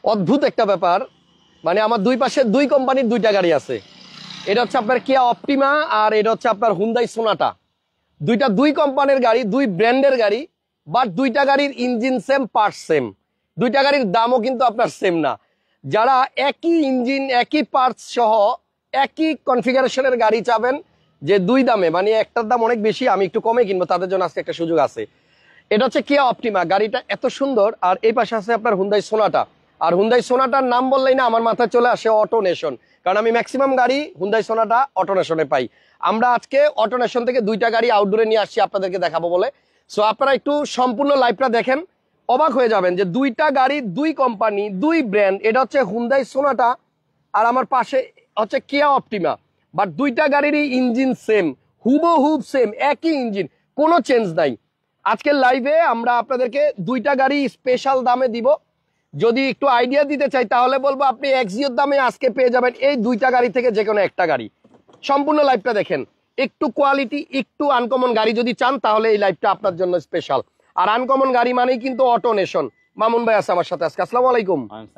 অদ্ভুত একটা ব্যাপার, মানে আমার দুই পাশে দুই কোম্পানির দুইটা গাড়ি আছে। এটা হচ্ছে আপনার কিয়া অপটিমা আর এটা হচ্ছে আপনার হুন্ডাই সোনাটা। দুই কোম্পানির গাড়ি, দুই ব্র্যান্ডের গাড়ি, বাট দুইটা গাড়ির ইঞ্জিন সেম, পার্টস সেম। দুইটা গাড়ির দামও কিন্তু আপনার সেম না। যারা একই ইঞ্জিন একই পার্টস সহ একই কনফিগারেশনের গাড়ি চাবেন, যে দুই দামে, মানে একটার দাম অনেক বেশি আমি একটু কমে কিনবো, তাদের জন্য আজকে একটা সুযোগ আছে। এটা হচ্ছে কিয়া অপটিমা, গাড়িটা এত সুন্দর। আর এই পাশে আছে আপনার হুন্ডাই সোনাটা। আর হুন্ডাই সোনাটার নাম বললেই না আমার মাথায় চলে আসে অটোনেশন, কারণ আমি ম্যাক্সিমাম গাড়ি হুন্ডাই সোনাটা অটোনেশনে পাই। আমরা আজকে অটোনেশন থেকে দুইটা গাড়ি আউটডোরে নিয়ে আসছি আপনাদেরকে দেখাবো বলে। সো আপনারা একটু সম্পূর্ণ লাইভটা দেখেন, অবাক হয়ে যাবেন যে দুইটা গাড়ি, দুই কোম্পানি, দুই ব্র্যান্ড। এটা হচ্ছে হুন্ডাই সোনাটা আর আমার পাশে হচ্ছে কিয়া অপটিমা, বাট দুইটা গাড়িরই ইঞ্জিন সেম, হুবহুব সেম, একই ইঞ্জিন, কোনো চেঞ্জ নাই। আজকের লাইভে আমরা আপনাদেরকে দুইটা গাড়ি স্পেশাল দামে দিব। যদি একটু আইডিয়া দিতে চাই তাহলে বলবো আপনি এক্সিওর দামে আজকে পেয়ে যাবেন এই দুইটা গাড়ি থেকে যে কোনো একটা গাড়ি। সম্পূর্ণ লাইভটা দেখেন, একটু কোয়ালিটি, একটু আনকমন গাড়ি যদি চান তাহলে এই লাইভটা আপনার জন্য স্পেশাল। আর আনকমন গাড়ি মানেই কিন্তু অটোনেশন। মামুন ভাই আছে আমার সাথে আজকে। আসসালামু আলাইকুম।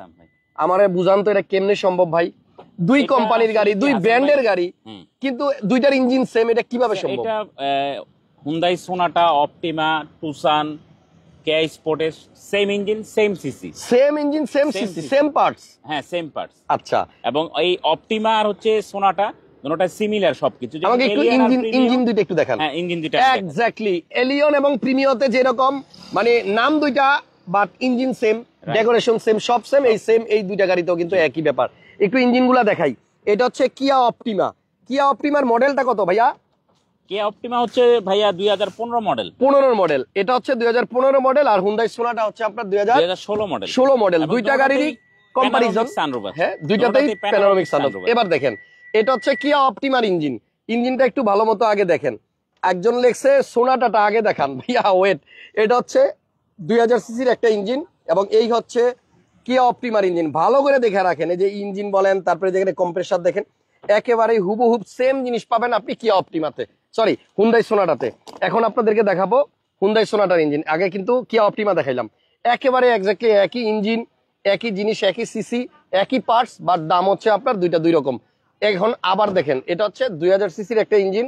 আমারে বুঝান তো এটা কেমনে সম্ভব ভাই? দুই কোম্পানির গাড়ি, দুই ব্র্যান্ডের গাড়ি, কিন্তু দুইটার ইঞ্জিন সেম, এটা কিভাবে সম্ভব? এটা Hyundai Sonata, Optima, Tucson, Kia Sportage, same engine same CC, same engine same CC same parts. হ্যাঁ সেম পার্টস। আচ্ছা, এবং এই অপটিমা আর হচ্ছে সোনাটা দুটোটা সিমিলার সবকিছু। আমাকে একটু ইঞ্জিন দুইটা একটু দেখান। হ্যাঁ ইঞ্জিন দুইটা এক্স্যাক্টলি এলিয়ন এবং প্রিমিয়তে যেরকম, মানে নাম দুইটা but engine same, decoration same, সব সেম, এই সেম এই দুইটা গাড়িতেও কিন্তু একই ব্যাপার। একটু ইঞ্জিনগুলা দেখাই। এটা হচ্ছে কিয়া অপটিমা। কিয়া অপটিমার মডেলটা কত ভাইয়া? কিয়া অপটিমা হচ্ছে ভাইয়া 2015 মডেল। 15 মডেল। এটা হচ্ছে 2015 মডেল। আর হুন্ডাই সোনাটা হচ্ছে আপনার 2016 মডেল। 16 মডেল। দুইটা গাড়িরই কম্পারিজন, হ্যাঁ দুইটাতেই প্যানোরামিক সানরুফ। এবার দেখেন, এটা হচ্ছে কিয়া অপটিমার ইঞ্জিন। ইঞ্জিনটা একটু ভালো মতো আগে দেখেন। একজন লেখছে সোনাটাটা আগে দেখান ভাইয়া, ওয়েট। এটা হচ্ছে 2000 সিসির একটা ইঞ্জিন এবং এই হচ্ছে কিয়া অপটিমার ইঞ্জিন। ভালো করে দেখে রাখেন, এই যে ইঞ্জিন বলেন, তারপরে যেখানে কম্প্রেসার দেখেন, একেবারেই হুবহুব সেম জিনিস পাবেন আপনি কিয়া অপটিমাতে, সরি হুন্ডাই সোনাটাতে। এখন আপনাদেরকে দেখাবো হুন্ডাই সোনাটার ইঞ্জিন। আগে কিন্তু কিয়া অপটিমা দেখাইলাম, একেবারে এক্স্যাক্টলি একই ইঞ্জিন, একই জিনিস, একই সিসি, একই পার্টস, বাট দাম হচ্ছে আপনার দুইটা দুই রকম। এখন আবার দেখেন, এটা হচ্ছে 2000 সিসির একটা ইঞ্জিন,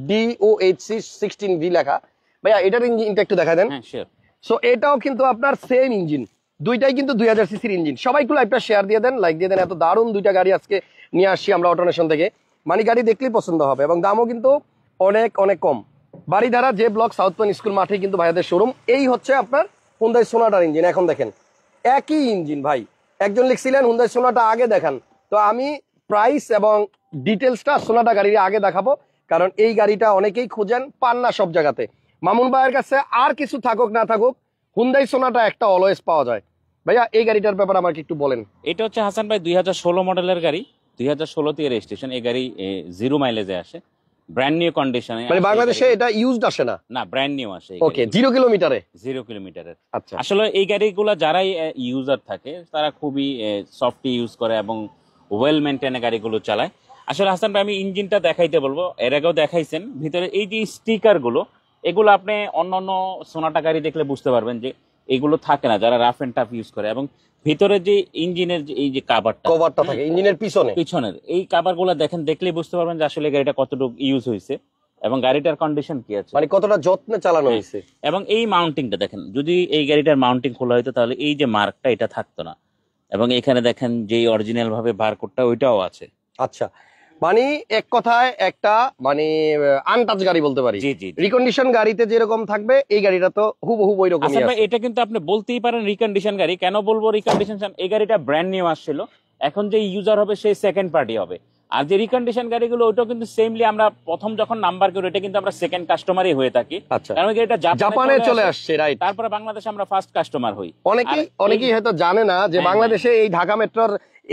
DOHC16V লেখা। ভাইয়া এটার ইঞ্জিনটা একটু দেখা দেন। সো এটাও কিন্তু আপনার সেম ইঞ্জিন, দুইটাই কিন্তু 2000 সিসির ইঞ্জিন। সবাই একটু লাইভটা শেয়ার দিয়ে দেন, লাইক দিয়ে দেন। এত দারুণ দুইটা গাড়ি আজকে নিয়ে আসছি আমরা অটোনেশন থেকে। মানে গাড়ি দেখলেই পছন্দ হবে এবং দামও কিন্তু অনেক অনেক কম। বাড়িধারা যে ব্লক সাউথ পয়েন্ট স্কুল মাঠে কিন্তু ভাইয়াদের শোরুম। এই হচ্ছে আপনার হুন্ডাই সোনাটার ইঞ্জিন। এখন দেখেন একই ইঞ্জিন ভাই। একজন লিখছিলেন হুন্ডাই সোনাটা আগে দেখান, তো আমি প্রাইস এবং ডিটেলসটা সোনাটা গাড়ির আগে দেখাবো, কারণ এই গাড়িটা অনেকেই খোঁজেন, পান না সব জায়গাতে। মামুন ভাইয়ের কাছে আর কিছু থাকুক না থাকুক, হুন্ডাই সোনাটা একটা অলওয়েজ পাওয়া যায়। ভাইয়া এই গাড়িটার ব্যাপারে আমাকে একটু বলেন। এটা হচ্ছে হাসান ভাই 2016 মডেলের গাড়ি, 2016 তে রেজিস্ট্রেশন। এই গাড়ি 0 মাইলেজে আসে, ব্র্যান্ড নিউ কন্ডিশনে। মানে বাংলাদেশে এটা ইউজড আসে না? না, ব্র্যান্ড নিউ আসে। ওকে, 0 কিলোমিটারে? 0 কিলোমিটারের। আচ্ছা, আসলে এই গাড়িগুলো যারাই ইউজার থাকে তারা খুবই সফট ইউজ করে এবং ওয়েল মেইনটেইন গাড়িগুলো চালায়। আসলে হাসান ভাই আমি ইঞ্জিনটা দেখাইতে বলবো, এর আগেও দেখাইছেন। ভিতরে এই যে স্টিকার গুলো, এগুলো আপনি অন্যান্য সোনাটা গাড়ি দেখলে বুঝতে পারবেন যে এগুলো থাকে না যারা রাফ এন্ড টাফ ইউজ করে। এবং ভিতরে যে ইঞ্জিনের এই যে কভারটা থাকে ইঞ্জিনের পিছনের এই কভার গুলো দেখেন, দেখলেই বুঝতে পারবেন যে আসলে গাড়িটা কতটুকু ইউজ হয়েছে এবং গাড়িটার কন্ডিশন কি আছে, মানে কতটা যত্নে চালানো হয়েছে। এবং এই মাউন্টিংটা দেখেন, যদি এই গাড়িটার মাউন্টিং খোলা হইতো তাহলে এই যে মার্কটা এটা থাকতো না। এবং এখানে দেখেন যে অরিজিনাল ভাবে বারকোডটা ওইটাও আছে। আচ্ছা, মানে এক কথায় একটা মানে আনটাচ গাড়ি বলতে পারি। জি জি, রিকন্ডিশন গাড়িতে যেরকম থাকবে এই গাড়িটা তো হুবহু ওই রকমই আছে। এটা কিন্তু আপনি বলতেই পারেন রিকন্ডিশন গাড়ি। কেন বলবো রিকন্ডিশন? এই গাড়িটা ব্র্যান্ড নিউ আসছিল, এখন যে ইউজার হবে সে সেকেন্ড পার্টি হবে। আর যে রিকন্ডিশন গাড়িগুলো ওইটাও কিন্তু সেমলি আমরা প্রথম যখন নাম্বার করি এটা কিন্তু আমরা সেকেন্ড কাস্টমারই হয়ে থাকি। কারণ এটা জাপানে চলে আসছে, রাইট? তারপরে বাংলাদেশে আমরা ফার্স্ট কাস্টমার হই। অনেকেই হয়তো জানে না যে বাংলাদেশে এই ঢাকা মেট্রোর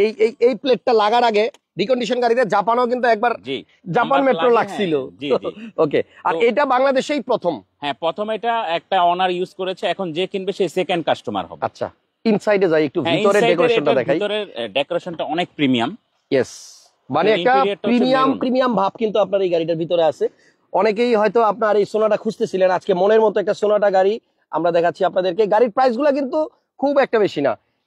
এই প্লেটটা লাগার আগে রিকন্ডিশন গাড়িতে জাপানও কিন্তু একবার জাপান মেট্রো লাগছিল। ওকে, আর এটা বাংলাদেশেই প্রথম? হ্যাঁ, প্রথম এটা একটা অনার ইউজ করেছে, এখন যে কিনবে সে সেকেন্ড কাস্টমার হবে। আচ্ছা, ইনসাইডে যাই একটু, ভিতরের ডেকোরেশনটা দেখাই। ভিতরের ডেকোরেশনটা অনেক প্রিমিয়াম। ইয়েস, মানে একটা প্রিমিয়াম ভাব কিন্তু আপনার এই গাড়িটার ভিতরে আছে। অনেকেই হয়তো আপনার এই সোনাটা খুঁজতেছিলেন, আজকে মনের মতো একটা সোনাটা গাড়ি আমরা দেখাচ্ছি আপনাদেরকে। গাড়ির প্রাইসগুলো কিন্তু খুব একটা বেশি না,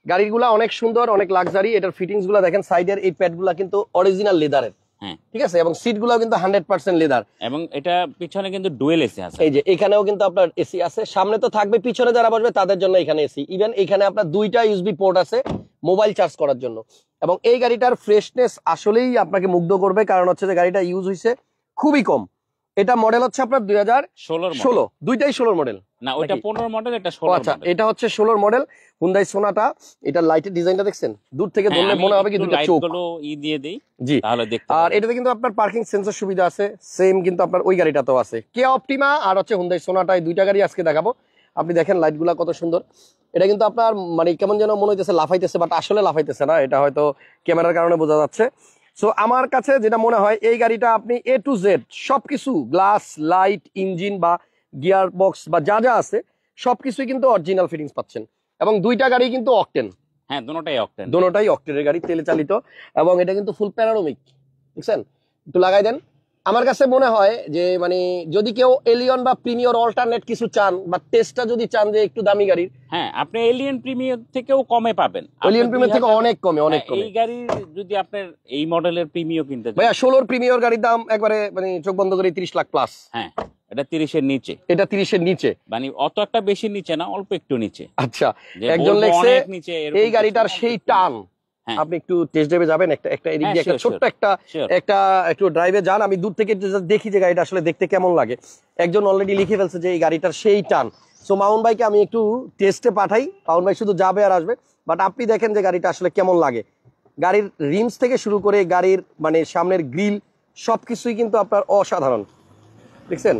গাড়িগুলা অনেক সুন্দর, অনেক লাক্সারি। এটার ফিটিংস গুলা দেখেন, সাইডের এই প্যাড গুলা কিন্তু অরিজিনাল লেদারের, হ্যাঁ ঠিক আছে, এবং সিট গুলাও কিন্তু 100% লেদার। এবং এটা পিছনে কিন্তু ডুয়েল এসি আছে। এই যে এখানেও কিন্তু আপনার এসি আছে, সামনে তো থাকবে, পিছনে যারা বসবে তাদের জন্য এখানে এসি। ইভেন এখানে আপনার দুইটা ইউএসবি পোর্ট আছে মোবাইল চার্জ করার জন্য। এবং এই গাড়িটার ফ্রেশনেস আসলেই আপনাকে মুগ্ধ করবে, কারণ হচ্ছে যে গাড়িটা ইউজ হয়েছে খুবই কম। এটা মডেল হচ্ছে আপনার 2016, দুইটাই 16 মডেল না, ওইটা 15 মডেল, এটা ও 16 আচ্ছা, মডেল। এটা হচ্ছে 16 মডেল হুন্ডাই সোনাটা। এটা লাইটের ডিজাইনটা দেখছেন, দূর থেকে হ্যাঁ, ধরলে আমি মনে হবে কি একটু দুটো লাইট চোখ। গুলো দিয়ে দেই, জি, তাহলে দেখতে আর পাবেন। এটাতে কিন্তু আপনার পার্কিং সেন্সর সুবিধা আছে, সেম কিন্তু আপনার ওই গাড়িটাতেও আছে। কিয়া অপটিমা আর হচ্ছে হুন্ডাই সোনাটা, এই দুইটা গাড়ি আজকে দেখাবো। আপনি দেখেন লাইটগুলা কত সুন্দর। এটা কিন্তু আপনার মানে কেমন যেন মনে হইতেছে লাফাইতেছে, বাট আসলে লাফাইতেছে না, এটা হয়তো ক্যামেরার কারণে বোঝা যাচ্ছে। সো আমার কাছে যেটা মনে হয়, এই গাড়িটা আপনি এ টু জেড সবকিছু, গ্লাস, লাইট, ইঞ্জিন বা গিয়ার বক্স বা যা যা আছে সবকিছুই কিন্তু অরিজিনাল ফিটিংস পাচ্ছেন। এবং দুইটা গাড়ি কিন্তু অকটেন, হ্যাঁ, দুটোটাই অকটেন, দুটোটাই অকটেনের গাড়ি, তেলে চালিত। এবং এটা কিন্তু ফুল প্যানোরামিক, বুঝছেন, একটু লাগাই দেন। আমার কাছে মনে হয় যে মানে যদি কেউ এলিয়ন বা প্রিমিয়র অল্টারনেট কিছু চান, বা টেস্টটা যদি চান যে একটু দামি গাড়ির, হ্যাঁ আপনি এলিয়ন প্রিমিয়ার থেকেও কমে পাবেন। এলিয়ন প্রিমিয়র থেকে অনেক কমে, অনেক হ্যাঁ, কমে। এই গাড়ি যদি আপনার এই মডেলের প্রিমিয়ার কিনতে চান, ভাইয়া 16 প্রিমিয়র গাড়ির দাম একবারে মানে চোখ বন্ধ করে 30 লাখ প্লাস। হ্যাঁ এটা 30-এর নিচে, এটা 30-এর নিচে, মানে অত একটা বেশি নিচে না, অল্প একটু নিচে। আচ্ছা। যে একজন বলবো লেখছে অনেক নিচে, এরকম এই গাড়িটার কিছু না, সেই অল্প একটু টান। হ্যাঁ। আপনি একটু টেস্ট ড্রাইভে যাবেন, একটা এদিক হ্যাঁ, দিয়ে একটা sure, ছোট্ট sure. একটা একটু ড্রাইভে যান, আমি দূর থেকে দেখি যে গাড়িটা আসলে দেখতে কেমন লাগে। একজন অলরেডি লিখে ফেলছে যে এই গাড়িটার সেই টান। সো মাউন ভাইকে আমি একটু টেস্টে পাঠাই, মাউন ভাই শুধু যাবে আর আসবে, বাট আপনি দেখেন যে গাড়িটা আসলে কেমন লাগে। গাড়ির রিমস থেকে শুরু করে গাড়ির মানে সামনের গ্রিল সবকিছুই কিন্তু আপনার অসাধারণ, দেখছেন?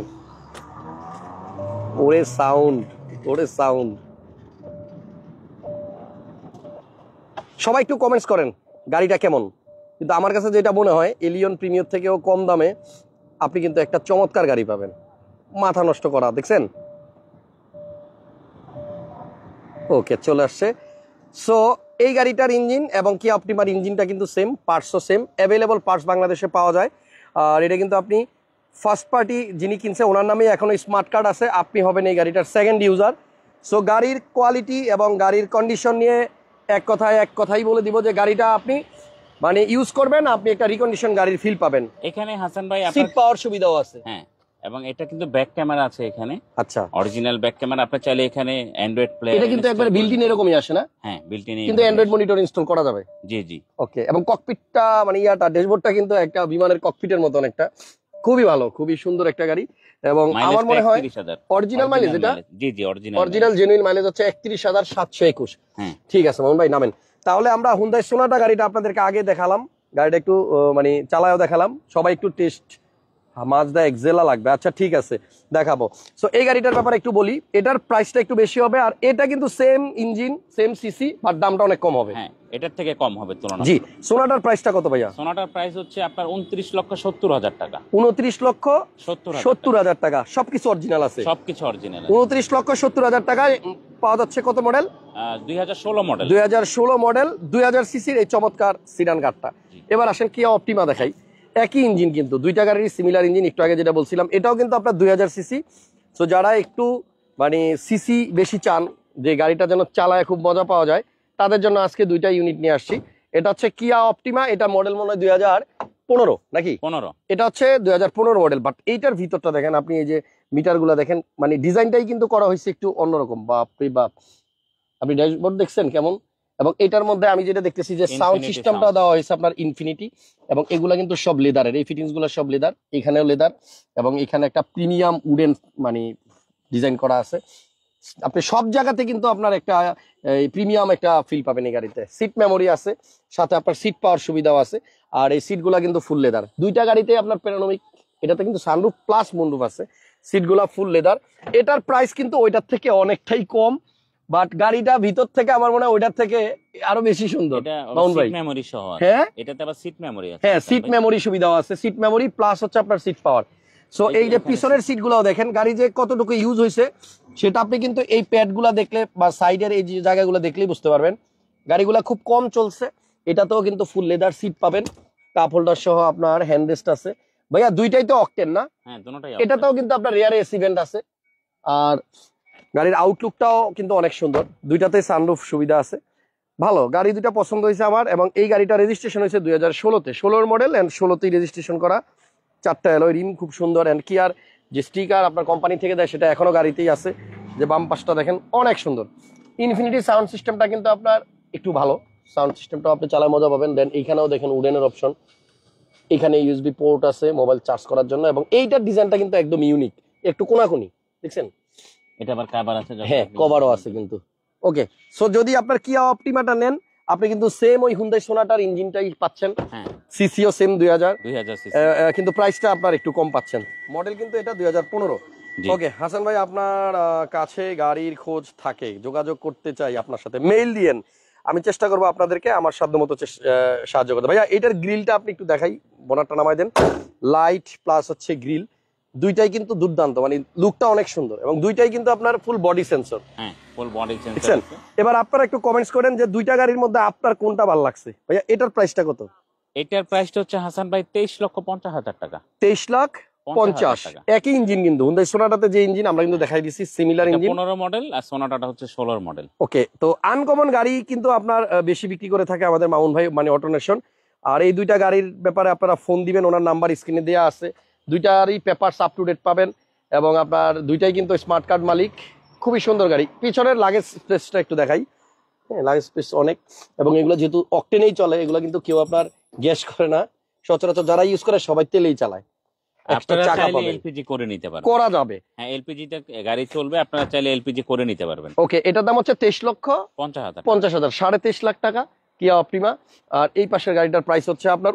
ওরে সাউন্ড, ওরে সাউন্ড। সবাই একটু কমেন্টস করেন গাড়িটা কেমন। কিন্তু আমার কাছে যেটা মনে হয়, এলিয়ন প্রিমিয়র থেকেও কম দামে আপনি কিন্তু একটা চমৎকার গাড়ি পাবেন, মাথা নষ্ট করা। দেখছেন? ওকে, চলে আসছে। সো এই গাড়িটার ইঞ্জিন এবং কি অপটিমার ইঞ্জিনটা কিন্তু সেম, পার্টসও সেম, অ্যাভেলেবল পার্টস বাংলাদেশে পাওয়া যায়। আর এটা কিন্তু আপনি ফার্স্ট পার্টি যিনি কিনছে ওনার নামে এখনো স্মার্ট কার্ড আছে, আপনি হবেন এই গাড়িটার সেকেন্ড ইউজার। সো গাড়ির কোয়ালিটি এবং গাড়ির কন্ডিশন নিয়ে এক কথাই বলে দিব যে গাড়িটা আপনি মানে ইউজ করবেন, আপনি একটা রিকন্ডিশন গাড়ির ফিল পাবেন। এখানে হাসান ভাই সিট আপনার পাওয়ার সুবিধাও আছে। হ্যাঁ, এবং এটা কিন্তু ব্যাক ক্যামেরা আছে এখানে, আচ্ছা, অরিজিনাল ব্যাক ক্যামেরা। আপনি চাইলে এখানে অ্যান্ড্রয়েড প্লে, এটা কিন্তু একবার বিল্ট ইন এরকমই আসে না? হ্যাঁ, বিল্ট ইন, কিন্তু অ্যান্ড্রয়েড মনিটর ইনস্টল করা যাবে। জি জি। ওকে, এবং ককপিটটা মানে ইয়াটা ড্যাশবোর্ডটা কিন্তু একটা বিমানের ককপিটের মতন, একটা খুবই ভালো, খুবই সুন্দর একটা গাড়ি। এবং আমার মনে হয় অরিজিনাল মাইলেজ, এটা জি জি অরিজিনাল জেনুইন মাইলেজ হচ্ছে 31,721। হ্যাঁ ঠিক আছে মামুন ভাই, নামেন। তাহলে আমরা হুন্ডাই সোনাটা গাড়িটা আপনাদেরকে আগে দেখালাম, গাড়িটা একটু মানে চালায়ও দেখালাম, সবাই একটু টেস্ট মাজদা এক্সেলা লাগবে। আচ্ছা ঠিক আছে, দেখাবো। সো এই গাড়িটার ব্যাপারে একটু বলি, এটার প্রাইসটা একটু বেশি হবে, আর এটা কিন্তু same engine same CC, but দামটা অনেক কম হবে। হ্যাঁ, এটার থেকে কম হবে তুলনা। জি, সোনাটার প্রাইসটা কত ভাইয়া? সোনাটার প্রাইস হচ্ছে আপনার 29,70,000 টাকা। 29,70,000 টাকা, সবকিছু অরিজিনাল আছে, সবকিছু অরিজিনাল। 29,70,000 টাকায় পাওয়া যাচ্ছে কত মডেল? 2016 মডেল। 2016 মডেল, 2000 সিসির এই চমৎকার সিডান কারটা। এবার আসেন কিয়া অপটিমা দেখাই। একই ইঞ্জিন কিন্তু, দুইটা গাড়ির সিমিলার ইঞ্জিন, একটু আগে যেটা বলছিলাম এটাও কিন্তু আপনার 2000 সিসি। সো যারা একটু মানে সিসি বেশি চান, যে গাড়িটা যেন চালায় খুব মজা পাওয়া যায়, তাদের জন্য আজকে দুইটা ইউনিট নিয়ে আসছি। এটা হচ্ছে কিয়া অপটিমা, এটা মডেল মনে হয় 2015 নাকি 15। এটা হচ্ছে 2015 মডেল। বাট এইটার ভিতরটা দেখেন আপনি, এই যে মিটার গুলা দেখেন, মানে ডিজাইনটাই কিন্তু করা হয়েছে একটু অন্যরকম। বাপরে বাপ, আপনি ড্যাশবোর্ড দেখছেন কেমন? এবং এটার মধ্যে আমি যেটা দেখতেছি যে সাউন্ড সিস্টেমটা দেওয়া হয়েছে আপনার ইনফিনিটি, এবং এগুলা কিন্তু সব লেদারের, এই ফিটিংস গুলো সব লেদার, এখানেও লেদার, এবং এখানে একটা প্রিমিয়াম উডেন মানে ডিজাইন করা আছে। আপনি সব জায়গাতে কিন্তু আপনার একটা প্রিমিয়াম একটা ফিল পাবেন এই গাড়িতে। সিট মেমোরি আছে, সাথে আপনার সিট পাওয়ার সুবিধাও আছে, আর এই সিটগুলা কিন্তু ফুল লেদার। দুইটা গাড়িতে আপনার প্যানোরামিক, এটাতে কিন্তু সানরুফ প্লাস মুনরুফ আছে, সিটগুলা ফুল লেদার। এটার প্রাইস কিন্তু ওইটার থেকে অনেকটাই কম, বাট গাড়িটা ভিতর থেকে আমার মনে হয় ওইটার থেকে আরো বেশি সুন্দর। মাউন ভাই, মেমোরি সহ, হ্যাঁ এটাতে আবার সিট মেমোরি আছে। হ্যাঁ, সিট মেমোরি সুবিধাও আছে, সিট মেমোরি প্লাস হচ্ছে আপনার সিট পাওয়ার। সো এই যে পিছনের সিট গুলাও দেখেন, গাড়ি যে কতটুকু ইউজ হয়েছে সেটা আপনি কিন্তু এই প্যাড গুলা দেখলে বা সাইডের এই যে জায়গাগুলো দেখলেই বুঝতে পারবেন। গাড়িগুলা খুব কম চলছে। এটাতেও কিন্তু ফুল লেদার সিট পাবেন, কাপ হোল্ডার সহ, আপনার হ্যান্ড রেস্ট আছে। ভাইয়া দুইটাই তো অকটেন না? হ্যাঁ, দুটোটাই। এটাতেও কিন্তু আপনার রিয়ার এসি ভেন্ট আছে, আর গাড়ির আউটলুকটাও কিন্তু অনেক সুন্দর। দুইটাতেই সানরুফ সুবিধা আছে। ভালো গাড়ি দুটা পছন্দ হয়েছে আমার, এবং এই গাড়িটা রেজিস্ট্রেশন হয়েছে 2016-তে, 16 মডেল অ্যান্ড 16তেই রেজিস্ট্রেশন করা। 4টা অ্যালয় রিম খুব সুন্দর, অ্যান্ড কিয়ার যে স্টিকার আপনার কোম্পানি থেকে দেয় সেটা এখনো গাড়িতেই আছে। যে বাম পাশটা দেখেন অনেক সুন্দর। ইনফিনিটি সাউন্ড সিস্টেমটা কিন্তু আপনার একটু ভালো, সাউন্ড সিস্টেমটাও আপনি চালায় মজা পাবেন। দেন এইখানেও দেখেন উডেনের অপশন, এখানে ইউএসবি পোর্ট আছে মোবাইল চার্জ করার জন্য, এবং এইটার ডিজাইনটা কিন্তু একদম ইউনিক, একটু কোনাকুনি দেখছেন। এটা আবার কভার আছে, হ্যাঁ কভারও আছে কিন্তু। ওকে, সো যদি আপনার কিয়া অপটিমাটা নেন আপনি কিন্তু সেম ওই হুন্ডাই সোনাটার ইঞ্জিনটাই পাচ্ছেন, হ্যাঁ সিসিও সেম 2000, 2000 সিসি। কিন্তু প্রাইসটা আপনার একটু কম পাচ্ছেন। মডেল কিন্তু এটা 2015। জি। ওকে হাসান ভাই, আপনার কাছে গাড়ির খোঁজ থাকে, যোগাযোগ করতে চাই আপনার সাথে, মেইল দিয়েন, আমি চেষ্টা করবো আপনাদেরকে আমার সাধ্য মতো সাহায্য করতে। ভাইয়া এটার গ্রিলটা আপনি একটু দেখাই, বোনারটা নামাই দেন। লাইট প্লাস হচ্ছে গ্রিল দুইটাই কিন্তু দুর্দান্ত, মানে লুকটা অনেক সুন্দর, এবং দুইটাই কিন্তু আপনার ফুল বডি সেন্সর। হ্যাঁ ফুল বডি সেন্সর দেখছেন। আছে। এবার আপনারা একটু কমেন্টস করেন যে দুইটা গাড়ির মধ্যে আপনার কোনটা ভালো লাগছে। ভাইয়া এটার প্রাইসটা কত? এটার প্রাইসটা হচ্ছে হাসান ভাই 23,50,000 টাকা। 23,50,000। টাকা। একই ইঞ্জিন কিন্তু হুন্ডাই সোনাটাতে যে ইঞ্জিন আমরা কিন্তু দেখাই দিছি সিমিলার এটা ইঞ্জিন। 15 মডেল আর সোনাটাটা হচ্ছে 16 মডেল। ওকে, তো আনকমন গাড়ি কিন্তু আপনার বেশি বিক্রি করে থাকে আমাদের মামুন ভাই, মানে অটোনেশন। আর এই দুইটা গাড়ির ব্যাপারে আপনারা ফোন দিবেন, ওনার নাম্বার স্ক্রিনে দেওয়া আছে। দুইটারই পেপারস আপ টু ডেট পাবেন, এবং আপনার দুইটাই কিন্তু স্মার্ট কার্ড মালিক। খুবই সুন্দর গাড়ি। পিছনের লাগেজ স্পেসটা একটু দেখাই। হ্যাঁ লাগেজ স্পেস অনেক, এবং এগুলো যেহেতু অকটেনেই চলে, এগুলো কিন্তু কেউ আপনার গ্যাস করে না, সচরাচর যারা ইউজ করে সবাই তেলেই চালায়। আপনারা চাকা চাইলে পাবেন, এলপিজি করে নিতে পারবেন। করা যাবে। হ্যাঁ এলপিজি তে গাড়ি চলবে, আপনারা চাইলে এলপিজি করে নিতে পারবেন। ওকে, এটার দাম হচ্ছে 23,50,000, 50,000। 23.5 লাখ টাকা কিয়া অপটিমা। আর এই পাশের গাড়িটার প্রাইস হচ্ছে আপনার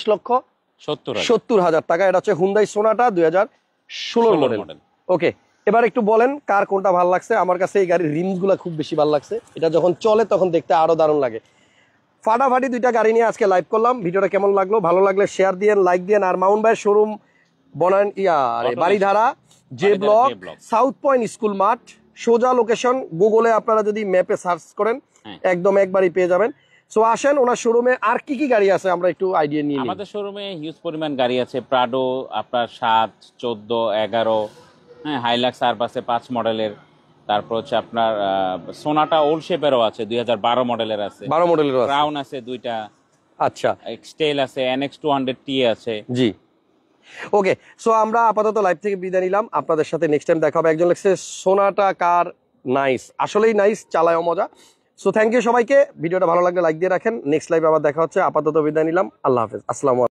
29,70,000 টাকা। এটা হচ্ছে হুন্ডাই সোনাটা 2016 মডেল। ওকে, এবার একটু বলেন কার কোনটা ভালো লাগছে। আমার কাছে এই গাড়ির রিমস গুলা খুব বেশি ভালো লাগছে, এটা যখন চলে তখন দেখতে আরো দারুণ লাগে। ফাটাফাটি দুইটা গাড়ি নিয়ে আজকে লাইভ করলাম। ভিডিওটা কেমন লাগলো? ভালো লাগলে শেয়ার দিয়েন, লাইক দিয়েন। আর মাউন্ট ভাইয়ের showroom Baridhara J block, South Point School মাঠ, সোজা লোকেশন। গুগলে আপনারা যদি ম্যাপে সার্চ করেন একদম একবারই পেয়ে যাবেন। সো আসেন ওনার শোরুমে আর কি কি গাড়ি আছে আমরা একটু আইডিয়া নিয়ে নিই। আমাদের শোরুমে হিউজ পরিমাণ গাড়ি আছে। প্রাডো আপনার 7, 14, 11, হ্যাঁ হাইলাক্স আর পাশে 5 মডেলের। তারপর হচ্ছে আপনার সোনাটা ওল্ড শেপেরও আছে, 2012 মডেলের আছে, 12 মডেলের আছে, ক্রাউন আছে দুইটা, আচ্ছা এক্সটেল আছে, NX 200T আছে। জি ওকে, সো আমরা আপাতত লাইভ থেকে বিদায় নিলাম। আপনাদের সাথে নেক্সট টাইম দেখা হবে। একজন লিখছে সোনাটা কার নাইস, আসলেই নাইস, চালায়ও মজা। সো থ্যাংক ইউ সবাইকে। ভিডিওটা ভালো লাগলে লাইক দিয়ে রাখেন। নেক্সট লাইভে আবার দেখা হচ্ছে। আপাতত বিদায় নিলাম। আল্লাহ হাফেজ, আসসালামু আলাইকুম।